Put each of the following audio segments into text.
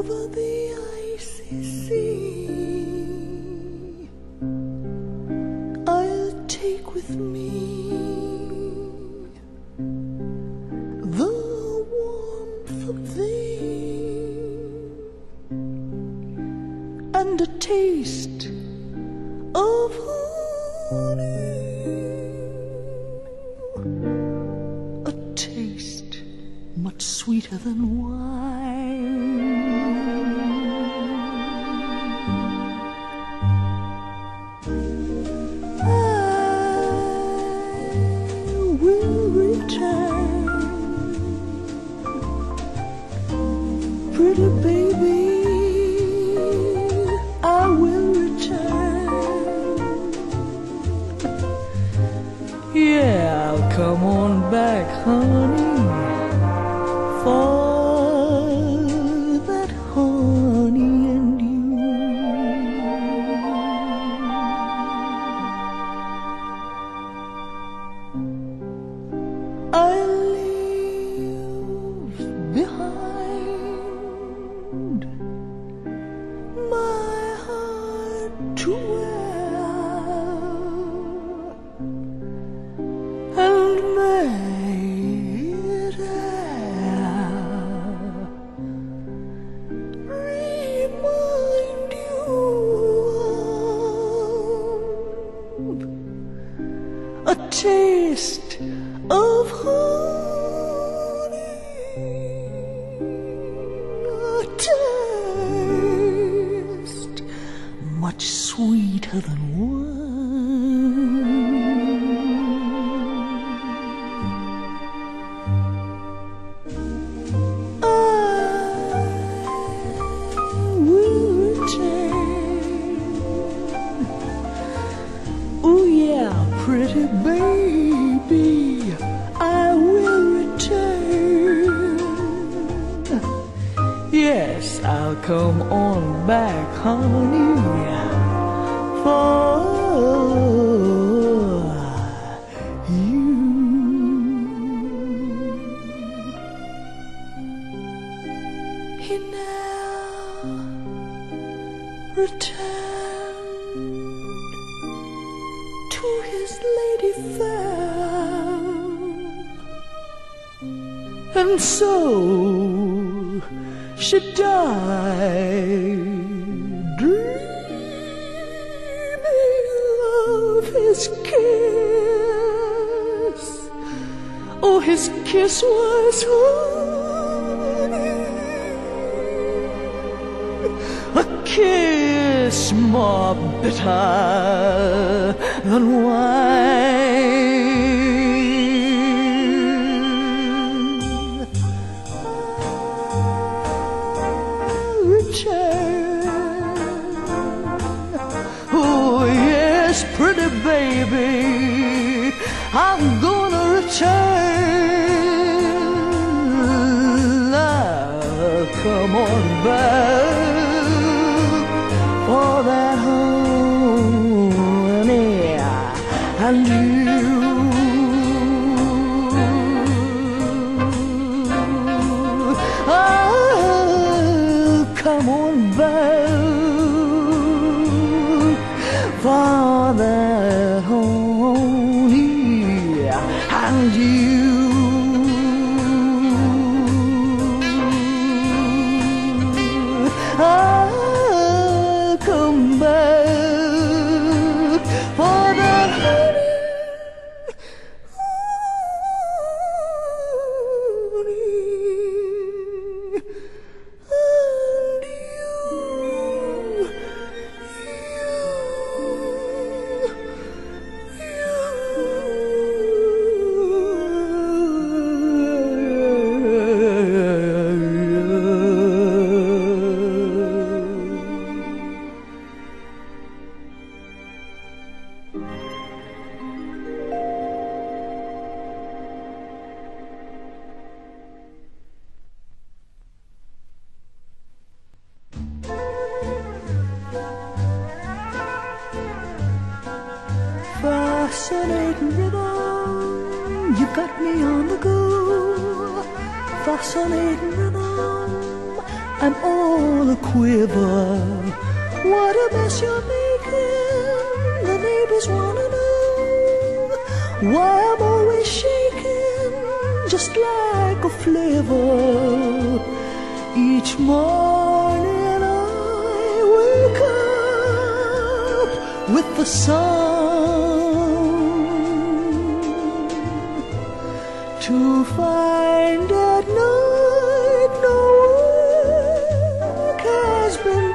over the icy sea, I'll take with me the warmth of thee and a taste of honey, a taste much sweeter than wine. I will return, pretty baby, I will return. Yeah, I'll come on back, honey, for that honey and you. I'll leave behind my heart to wear and make it remind you of a taste of honey, a taste much sweeter than wine. I will return. Oh yeah, pretty baby, I will return. Yes, I'll come on back, honey, for you. He now returned to his lady fair, and so she died, dreaming of his kiss. Oh, his kiss was honey, a kiss more bitter than wine. Oh yes, pretty baby, I'm gonna return. I'll come on back for that honey and you. I'll come on back for that honey and you. I'll come back for that honey. Fascinating rhythm, you got me on the go. Fascinating rhythm, I'm all a quiver. What a mess you're making. The neighbors wanna know why I'm always shaking, just like a flivver. Each morning I wake up with the sun, to find at night no work has been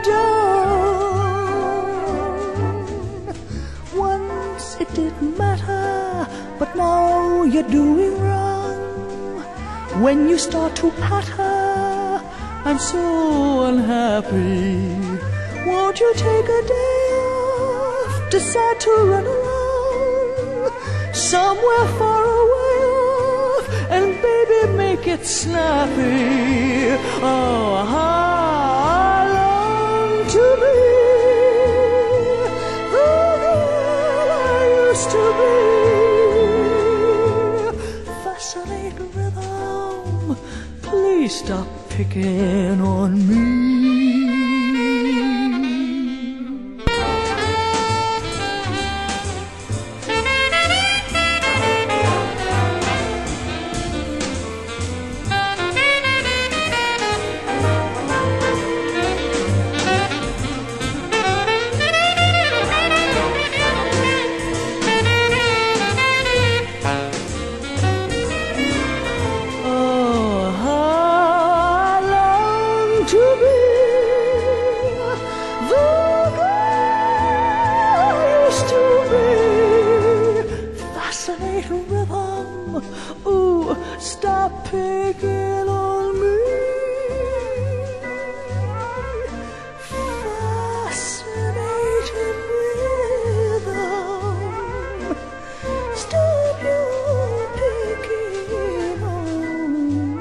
done. Once it didn't matter, but now you're doing wrong. When you start to patter, I'm so unhappy. Won't you take a day off, decide to run along somewhere far away off, and baby make it snappy. Oh, how I long to be the girl I used to be. Fascinating rhythm, please stop picking on me. Rhythm, ooh, stop picking on me. Fascinating rhythm, stop your picking on me.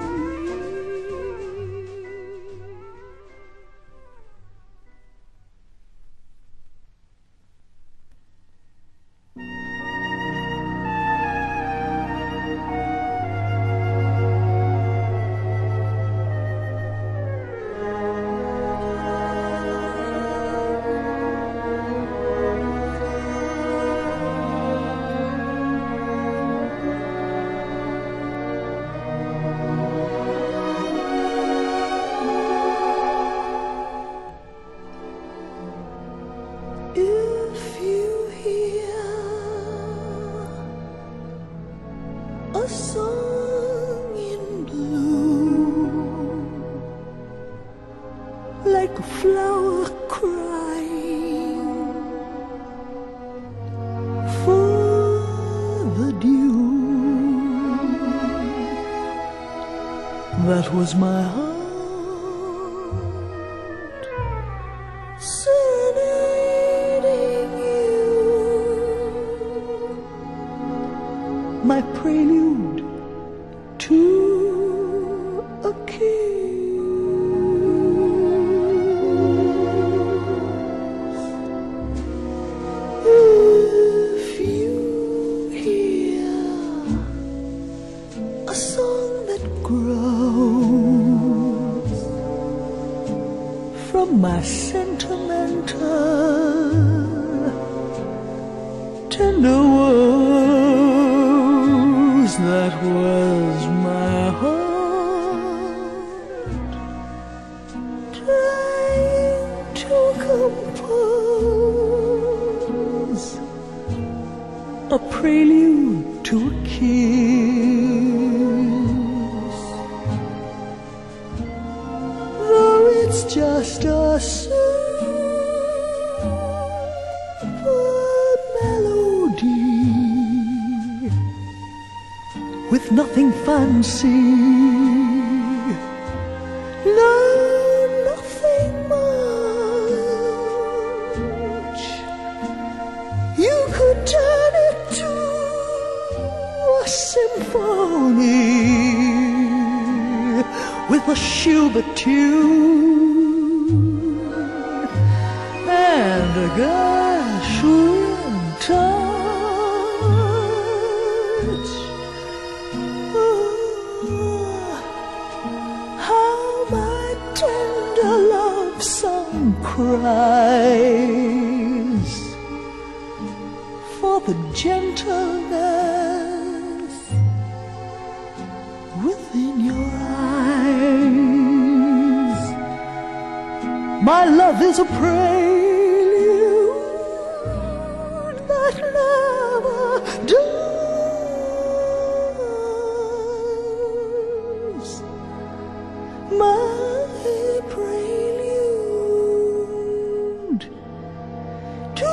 If you hear a song in blue, like a flower crying for the dew, that was my heart my prelude to a kiss. If you hear a song that grows from my sentimental tender words, that was my heart trying to compose a prelude to a kiss, though it's just a with nothing fancy, no, nothing much. You could turn it to a symphony with a Schubert tune and a Gershwin touch. How my tender song cries for the gentleness within your eyes. My love is a prelude that never dies. My prelude to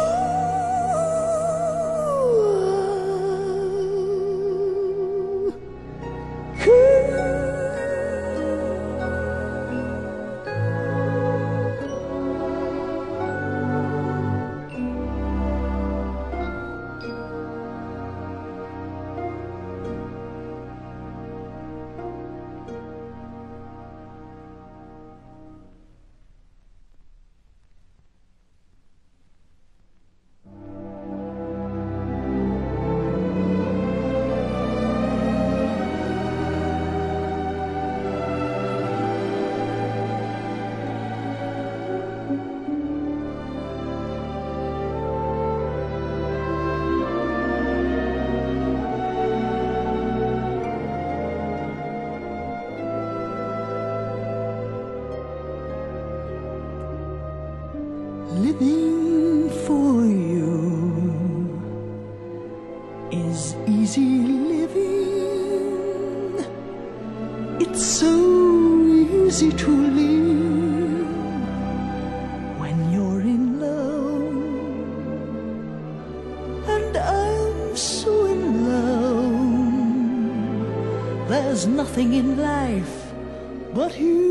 living for you is easy living. It's so easy to live when you're in love, and I'm so in love. There's nothing in life but you.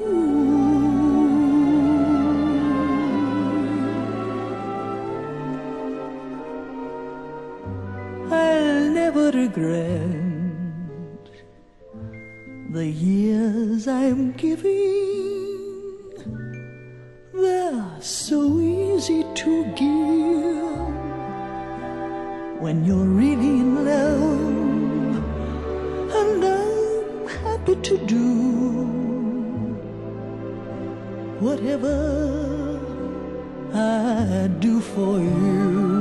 I'll never regret the years I'm giving. They're so easy to give when you're really in love, and I'm happy to do whatever I do for you.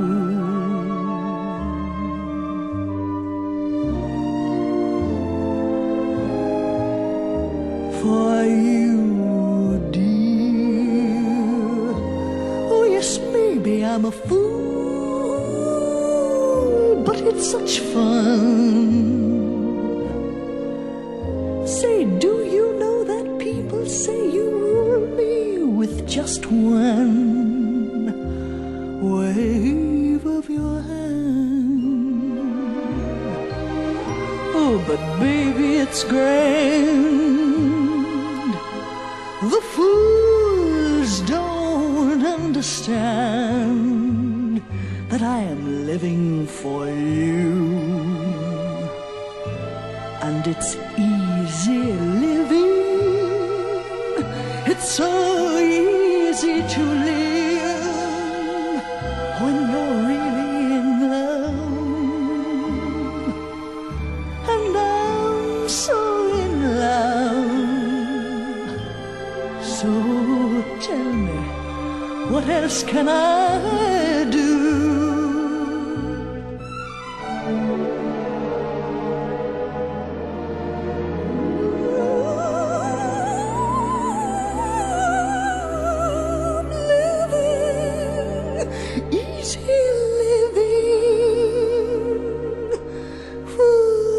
For you, dear. Oh yes, maybe I'm a fool, but it's such fun. Say, do you know that people say you rule me with just one wave of your hand? Oh, but baby, it's grand. The fools don't understand that I am living for you, and it's easy living. It's so easy to live when you're really in love, and I'm so in love. So tell me, what else can I do? Living, easy living for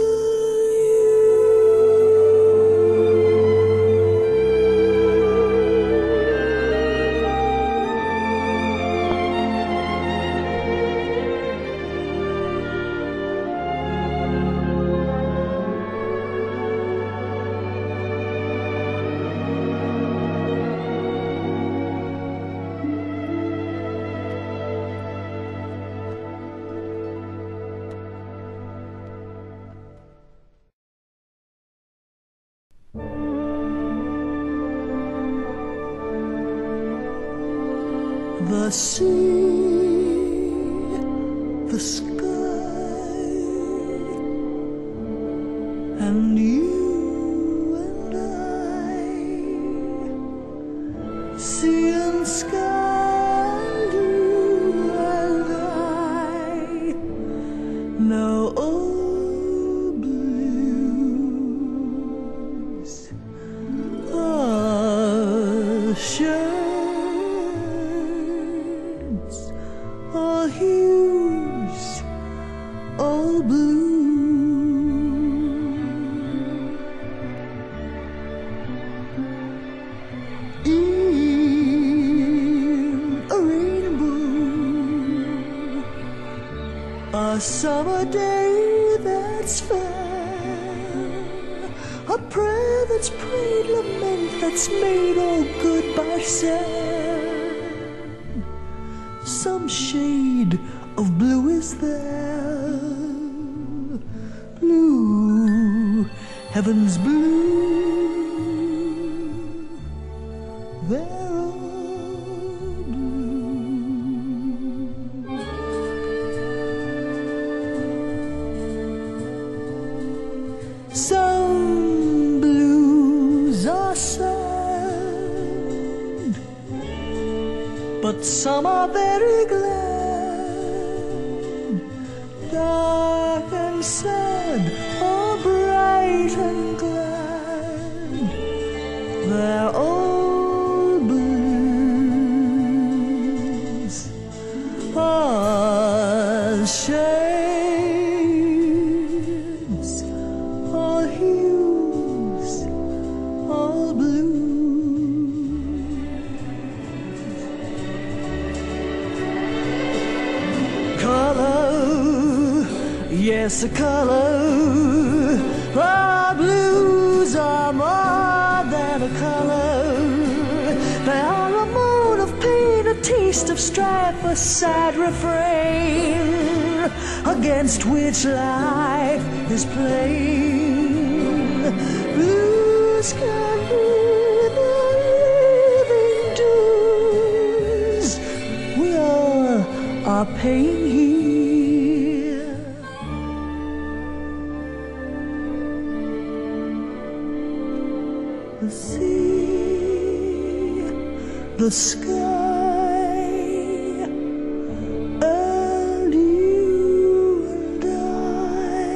the sea, the sky, and you and I. sea and sky, you and I know all blues are shades, all hues, all blue. A summer day that's fair, a prayer that's prayed, lament that's made all good by sand. Some shade of blue is there, blue, heaven's blue, they're all Some blues are sad, but some are very glad. Dark and sad, or bright and glad, they're all blues. All shades, all hues, all blue. Color, yes, a color. Our blues are more than a color. They are a mood of pain, a taste of strife, a sad refrain against which life is playing. Blues can be the living dues we all are paying here. The sea, the sky, and you and I.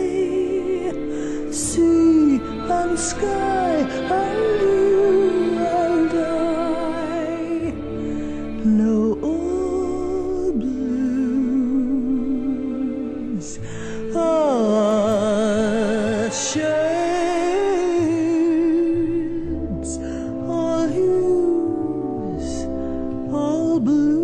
Sea and sky, and you and I know all blues are shades, all hues, all blue.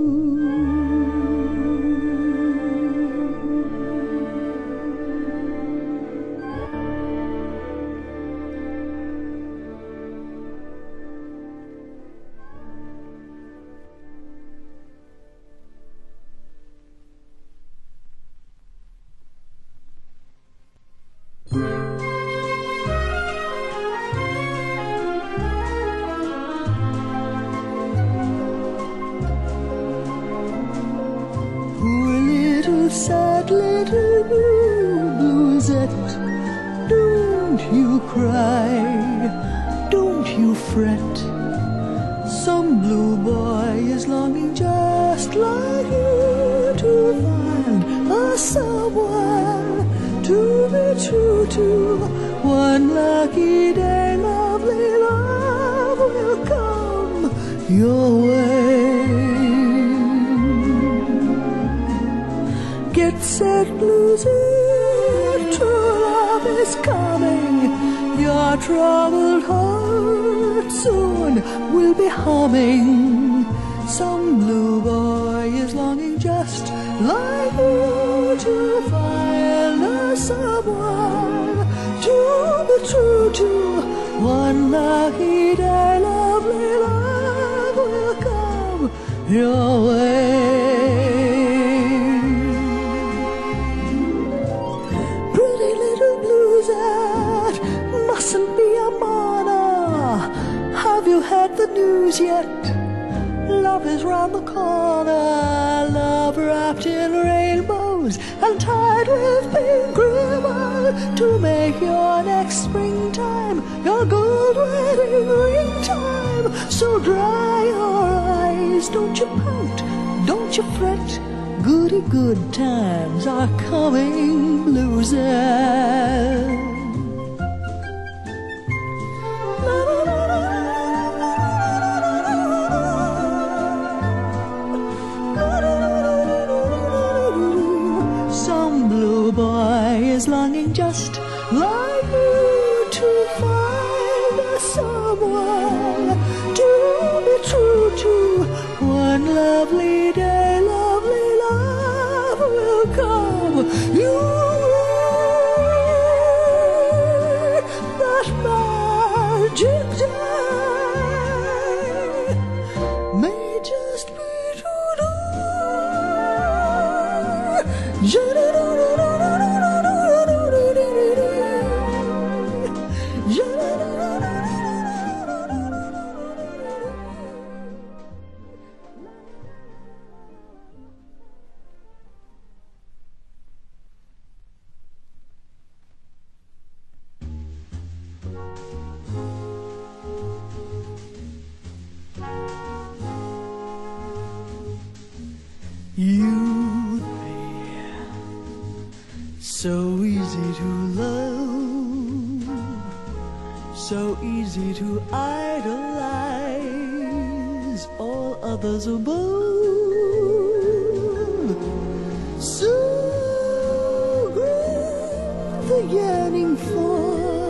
Poor little sad little bluesette, don't you cry, don't you fret. Some blue boy is longing just like you to find a someone to be true to. One lucky day, lovely love will come your way. Get set, lose it, true love is coming. Your troubled heart soon will be humming. Some blue boy is longing just like you to find a someone to be true to. One lucky day, lovely love will come your way. Pretty little bluesette, mustn't be a mourner. Have you heard the news yet? Love is round the corner, love wrapped in rainbows and tied with pink ribbon to make your next springtime your gold wedding ring time. So dry your boys, don't you pout, don't you fret. Goody good times are coming, bluesing. Some blue boy is longing just like you to find someone to be true to. One lovely day, lovely love will come. You will that magic day may just be You'd be so easy to love, so easy to idolize, all others above. So great the yearning for,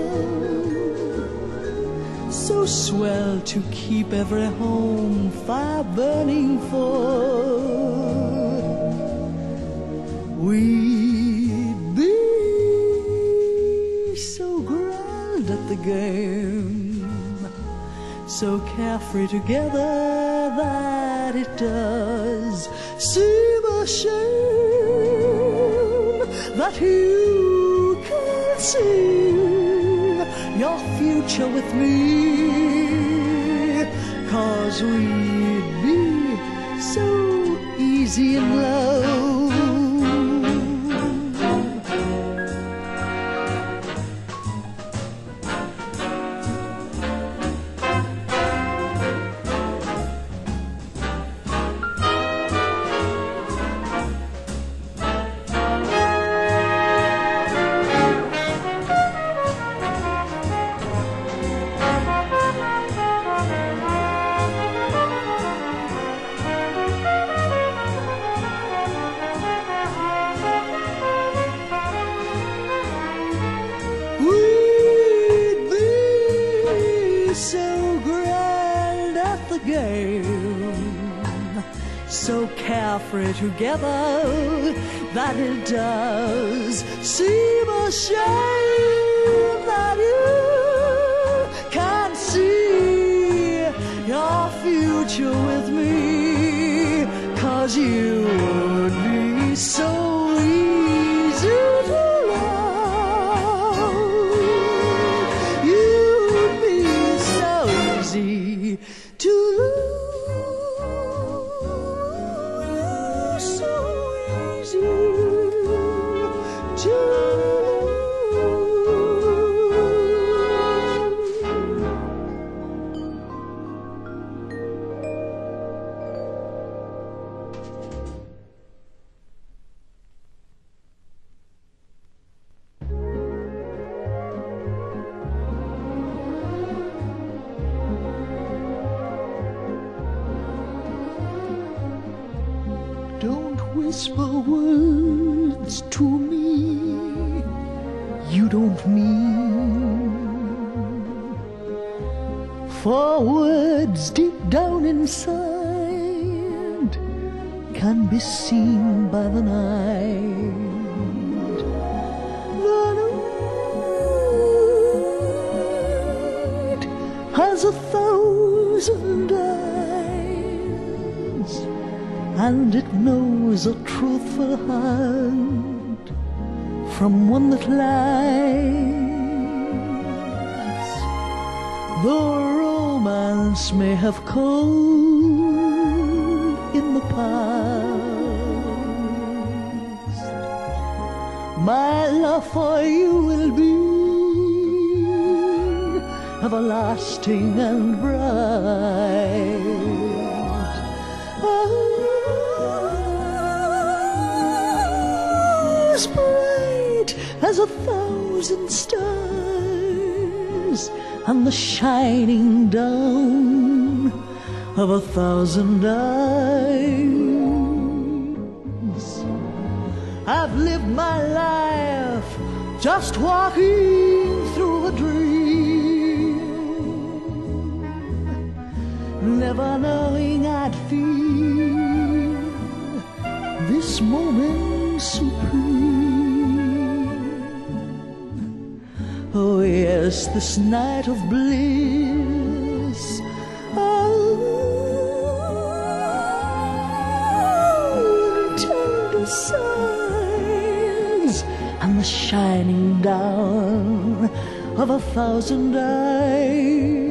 so swell to keep every home fire burning for. We'd be so grand at the game, so carefree together that it does seem a shame that you can't see your future with me, 'cause we'd be so easy in love. So carefree together that it does seem a shame that you can't see your future with me, 'cause you would be so easy to love. You'd be so easy to lose. Don't whisper words to me you don't mean, for words deep down inside can be seen by the night. The night has 1,000 eyes, and it knows a truthful heart from one that lies. Though romance may have cold in the past, my love for you will be everlasting and bright. as bright as 1,000 stars, and the shining down of 1,000 eyes. I've lived my life just walking through a dream, never knowing I'd feel this moment supreme. Oh yes, this night of bliss, tender sighs, and the shining down of 1,000 eyes.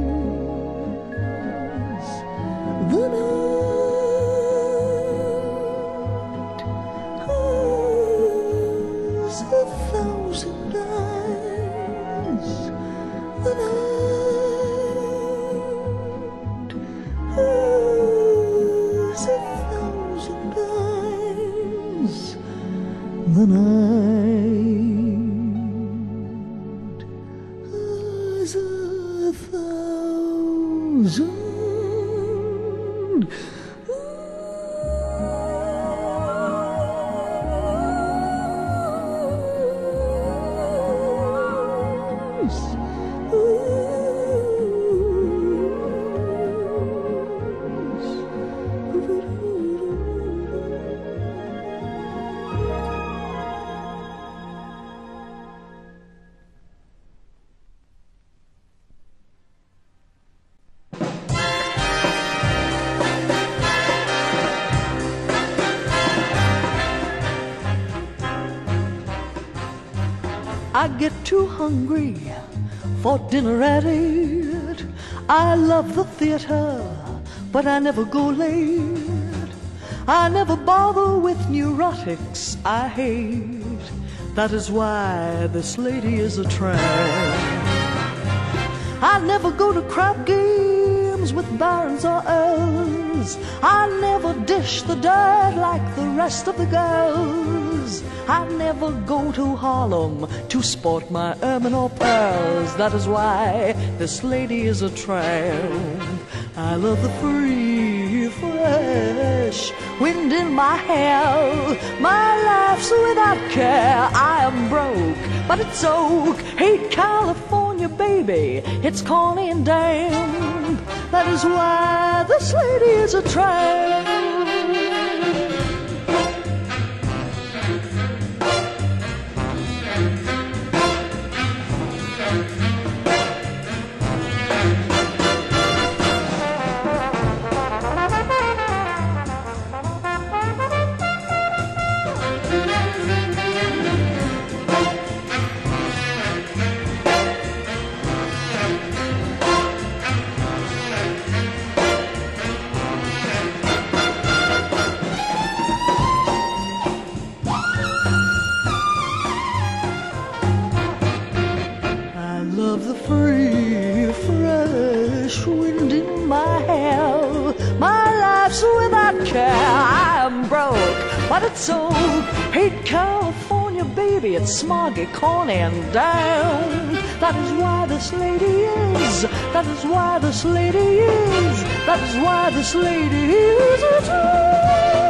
The night has 1,000 eyes. The night has 1,000 eyes. The night has 1,000 I get too hungry for dinner at 8. I love the theater, but I never go late. I never bother with neurotics I hate. That is why this lady is a tramp. I never go to crap games with barons or earls. I never dish the dirt like the rest of the girls. I never go to Harlem to sport my ermine or pearls. That is why this lady is a tramp. I love the free, fresh wind in my hair. My life's without care. I am broke, but it's oak. Hate California, baby. It's corny and damp. That is why this lady is a tramp. The free, fresh wind in my hair. My life's without care. I am broke, but it's so. Hate California, baby. It's smoggy, corny, and down. That is why this lady is. That is why this lady is. That is why this lady is a